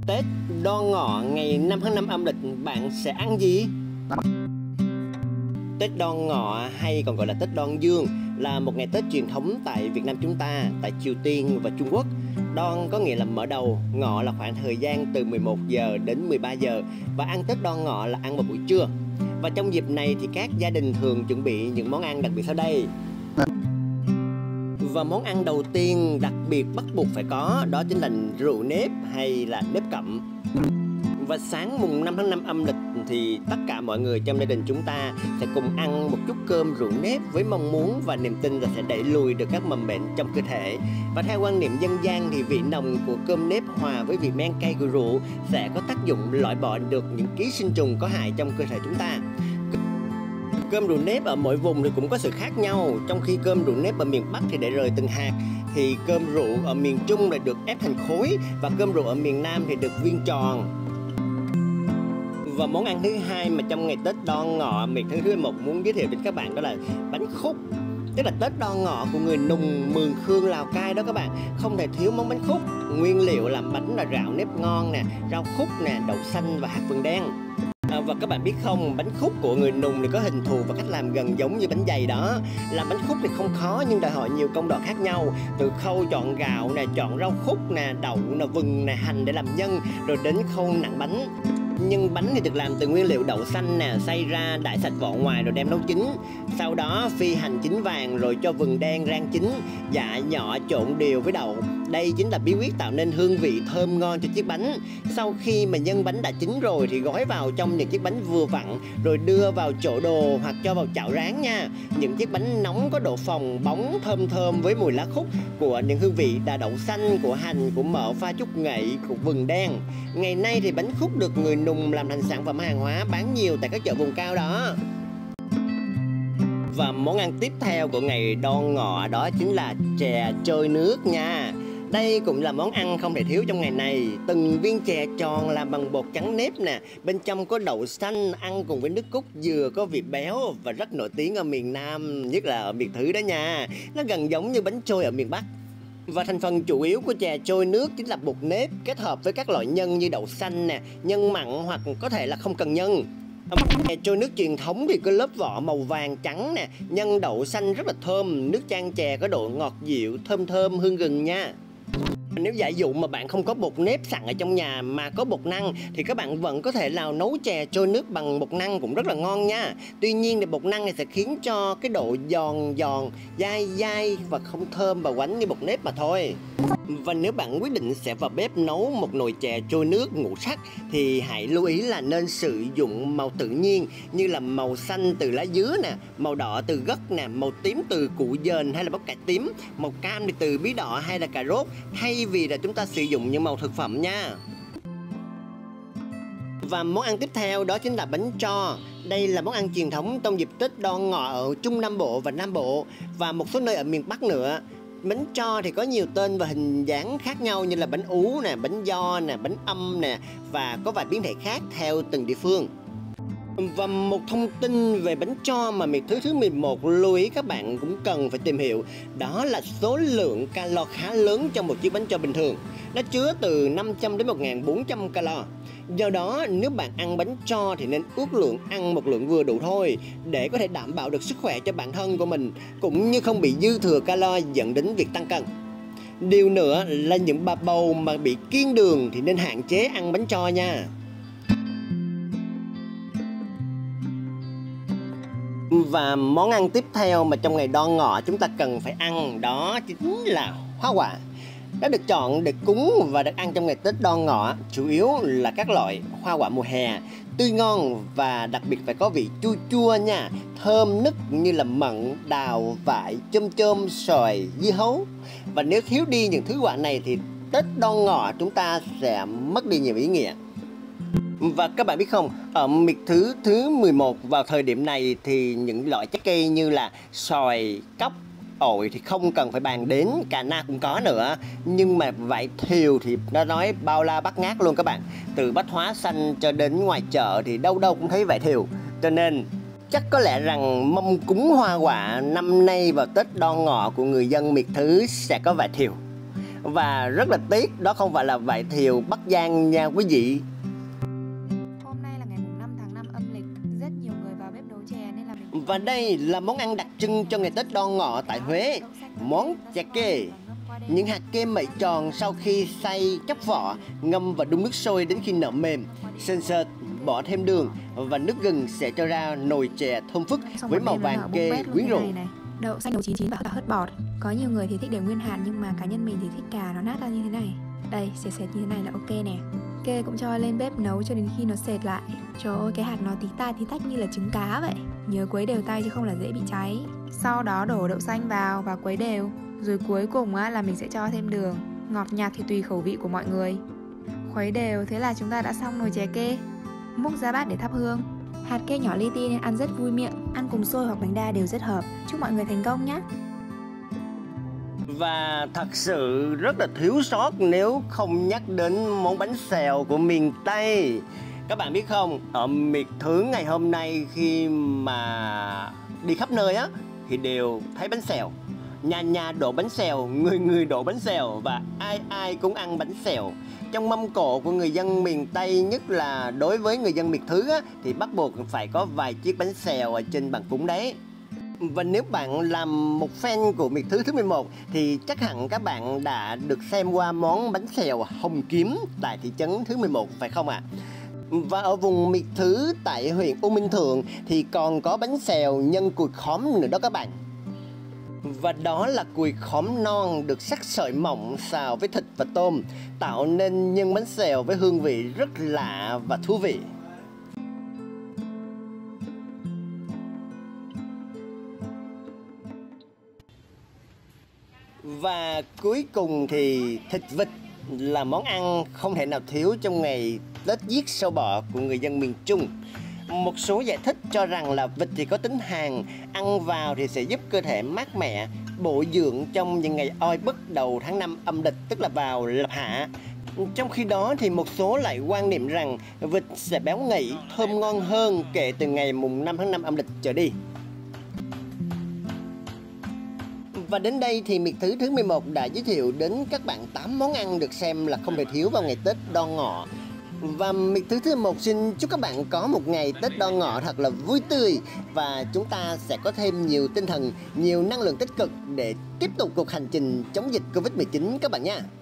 Tết Đoan Ngọ ngày 5 tháng 5 âm lịch bạn sẽ ăn gì? Tết Đoan Ngọ hay còn gọi là Tết Đoan Dương là một ngày Tết truyền thống tại Việt Nam chúng ta, tại Triều Tiên và Trung Quốc. Đoan có nghĩa là mở đầu, ngọ là khoảng thời gian từ 11 giờ đến 13 giờ và ăn Tết Đoan Ngọ là ăn vào buổi trưa. Và trong dịp này thì các gia đình thường chuẩn bị những món ăn đặc biệt sau đây. Và món ăn đầu tiên đặc biệt bắt buộc phải có đó chính là rượu nếp hay là nếp cặm. Và sáng mùng 5 tháng 5 âm lịch thì tất cả mọi người trong gia đình chúng ta sẽ cùng ăn một chút cơm rượu nếp với mong muốn và niềm tin là sẽ đẩy lùi được các mầm bệnh trong cơ thể. Và theo quan niệm dân gian thì vị nồng của cơm nếp hòa với vị men cay của rượu sẽ có tác dụng loại bỏ được những ký sinh trùng có hại trong cơ thể chúng ta. Cơm rượu nếp ở mỗi vùng thì cũng có sự khác nhau. Trong khi cơm rượu nếp ở miền Bắc thì để rời từng hạt, thì cơm rượu ở miền Trung lại được ép thành khối, và cơm rượu ở miền Nam thì được viên tròn. Và món ăn thứ hai mà trong ngày Tết Đoan Ngọ miệt thứ 11 muốn giới thiệu đến các bạn đó là bánh khúc. Tức là Tết Đoan Ngọ của người Nùng, Mường Khương, Lào Cai đó các bạn. Không thể thiếu món bánh khúc. Nguyên liệu làm bánh là rau nếp ngon nè, rau khúc nè, đậu xanh và hạt vừng đen. Và các bạn biết không, bánh khúc của người Nùng thì có hình thù và cách làm gần giống như bánh dày đó. Làm bánh khúc thì không khó nhưng đòi hỏi nhiều công đoạn khác nhau. Từ khâu chọn gạo nè, chọn rau khúc nè, đậu nè, vừng nè, hành để làm nhân, rồi đến khâu nặn bánh. Nhưng bánh thì được làm từ nguyên liệu đậu xanh nè, xay ra đãi sạch vỏ ngoài rồi đem nấu chín. Sau đó phi hành chín vàng rồi cho vừng đen rang chín, dạ nhỏ trộn đều với đậu. Đây chính là bí quyết tạo nên hương vị thơm ngon cho chiếc bánh. Sau khi mà nhân bánh đã chín rồi thì gói vào trong những chiếc bánh vừa vặn, rồi đưa vào chổ đồ hoặc cho vào chảo rán nha. Những chiếc bánh nóng có độ phồng bóng thơm thơm với mùi lá khúc của những hương vị là đậu xanh, của hành, của mỡ pha chút ngậy, của vừng đen. Ngày nay thì bánh khúc được người Nùng làm thành sản phẩm hàng hóa bán nhiều tại các chợ vùng cao đó. Và món ăn tiếp theo của ngày Đoan Ngọ đó chính là chè trôi nước nha. Đây cũng là món ăn không thể thiếu trong ngày này. Từng viên chè tròn làm bằng bột trắng nếp nè, bên trong có đậu xanh, ăn cùng với nước cốt dừa có vị béo và rất nổi tiếng ở miền Nam, nhất là ở miệt thứ đó nha. Nó gần giống như bánh trôi ở miền Bắc. Và thành phần chủ yếu của chè trôi nước chính là bột nếp kết hợp với các loại nhân như đậu xanh nè, nhân mặn hoặc có thể là không cần nhân. Chè trôi nước truyền thống thì có lớp vỏ màu vàng trắng nè, nhân đậu xanh rất là thơm, nước chan chè có độ ngọt dịu, thơm thơm hương gừng nha. Nếu giả dụ mà bạn không có bột nếp sẵn ở trong nhà mà có bột năng thì các bạn vẫn có thể nấu chè trôi nước bằng bột năng cũng rất là ngon nha. Tuy nhiên thì bột năng này sẽ khiến cho cái độ giòn giòn, dai dai và không thơm và quánh như bột nếp mà thôi. Và nếu bạn quyết định sẽ vào bếp nấu một nồi chè trôi nước ngũ sắc thì hãy lưu ý là nên sử dụng màu tự nhiên như là màu xanh từ lá dứa nè, màu đỏ từ gấc nè, màu tím từ củ dền hay là bắp cải tím, màu cam thì từ bí đỏ hay là cà rốt, thay vì là chúng ta sử dụng những màu thực phẩm nha. Và món ăn tiếp theo đó chính là bánh tro. Đây là món ăn truyền thống trong dịp Tết Đoan Ngọ ở Trung Nam Bộ và Nam Bộ và một số nơi ở miền Bắc nữa. Bánh tro thì có nhiều tên và hình dáng khác nhau như là bánh ú nè, bánh giò nè, bánh âm nè và có vài biến thể khác theo từng địa phương. Và một thông tin về bánh tro mà miệt thứ 11 lưu ý các bạn cũng cần phải tìm hiểu, đó là số lượng calo khá lớn trong một chiếc bánh tro bình thường. Nó chứa từ 500 đến 1400 calo. Do đó nếu bạn ăn bánh tro thì nên ước lượng ăn một lượng vừa đủ thôi để có thể đảm bảo được sức khỏe cho bản thân của mình, cũng như không bị dư thừa calo dẫn đến việc tăng cân. Điều nữa là những bà bầu mà bị kiêng đường thì nên hạn chế ăn bánh tro nha. Và món ăn tiếp theo mà trong ngày Đoan Ngọ chúng ta cần phải ăn đó chính là hoa quả. Nó được chọn để cúng và được ăn trong ngày Tết Đoan Ngọ, chủ yếu là các loại hoa quả mùa hè, tươi ngon và đặc biệt phải có vị chua chua nha, thơm nức như là mận, đào, vải, chôm chôm, xoài, dưa hấu. Và nếu thiếu đi những thứ quả này thì Tết Đoan Ngọ chúng ta sẽ mất đi nhiều ý nghĩa. Và các bạn biết không, ở miệt thứ 11 vào thời điểm này thì những loại trái cây như là xoài, cóc, ổi thì không cần phải bàn đến, cà na cũng có nữa. Nhưng mà vải thiều thì nó nói bao la bát ngát luôn các bạn. Từ Bách Hóa Xanh cho đến ngoài chợ thì đâu đâu cũng thấy vải thiều. Cho nên chắc có lẽ rằng mâm cúng hoa quả năm nay vào Tết Đoan Ngọ của người dân miệt thứ sẽ có vải thiều. Và rất là tiếc đó không phải là vải thiều Bắc Giang nha quý vị. Hôm nay là ngày 5 tháng 5 âm lịch, rất nhiều người vào bếp nấu chè nên là mình... Và đây là món ăn đặc trưng cho ngày Tết Đoan Ngọ tại Huế, món chè kê. Những hạt kê mẩy tròn sau khi xay chóc vỏ, ngâm và đun nước sôi đến khi nở mềm, sền sệt, bỏ thêm đường và nước gừng sẽ cho ra nồi chè thơm phức với màu vàng kê quyến rũ. Đậu xanh nấu chín và cả hớt bọt. Có nhiều người thì thích để nguyên hạt nhưng mà cá nhân mình thì thích cà nó nát ra như thế này. Đây, sệt sệt như thế này là ok nè. Kê cũng cho lên bếp nấu cho đến khi nó sệt lại. Trời ơi, cái hạt nó tí tai tí tách như là trứng cá vậy. Nhớ quấy đều tay chứ không là dễ bị cháy. Sau đó đổ đậu xanh vào và quấy đều. Rồi cuối cùng là mình sẽ cho thêm đường. Ngọt nhạt thì tùy khẩu vị của mọi người. Khuấy đều, thế là chúng ta đã xong nồi chè kê. Múc ra bát để thắp hương. Hạt kê nhỏ li ti nên ăn rất vui miệng, ăn cùng xôi hoặc bánh đa đều rất hợp. Chúc mọi người thành công nhé! Và thật sự rất là thiếu sót nếu không nhắc đến món bánh xèo của miền Tây. Các bạn biết không, ở miệt thứ ngày hôm nay khi mà đi khắp nơi á thì đều thấy bánh xèo. Nhà nhà đổ bánh xèo, người người đổ bánh xèo và ai ai cũng ăn bánh xèo. Trong mâm cỗ của người dân miền Tây, nhất là đối với người dân miệt thứ á, thì bắt buộc phải có vài chiếc bánh xèo ở trên bàn cúng đấy. Và nếu bạn làm một fan của miệt thứ 11 thì chắc hẳn các bạn đã được xem qua món bánh xèo Hồng Kiếm tại thị trấn thứ 11 phải không ạ? Và ở vùng miệt thứ tại huyện U Minh Thượng thì còn có bánh xèo nhân cùi khóm nữa đó các bạn. Và đó là cùi khóm non được sắc sợi mỏng xào với thịt và tôm, tạo nên nhân bánh xèo với hương vị rất lạ và thú vị. Và cuối cùng thì thịt vịt là món ăn không thể nào thiếu trong ngày Tết Giết Sâu Bọ của người dân miền Trung. Một số giải thích cho rằng là vịt thì có tính hàn, ăn vào thì sẽ giúp cơ thể mát mẻ, bổ dưỡng trong những ngày oi bức đầu tháng 5 âm lịch, tức là vào lập hạ. Trong khi đó thì một số lại quan niệm rằng vịt sẽ béo ngậy, thơm ngon hơn kể từ ngày mùng 5 tháng 5 âm lịch trở đi. Và đến đây thì miệt thứ 11 đã giới thiệu đến các bạn 8 món ăn được xem là không thể thiếu vào ngày Tết Đoan Ngọ. Và miệt thứ 11 xin chúc các bạn có một ngày Tết Đoan Ngọ thật là vui tươi và chúng ta sẽ có thêm nhiều tinh thần, nhiều năng lượng tích cực để tiếp tục cuộc hành trình chống dịch Covid-19 các bạn nha.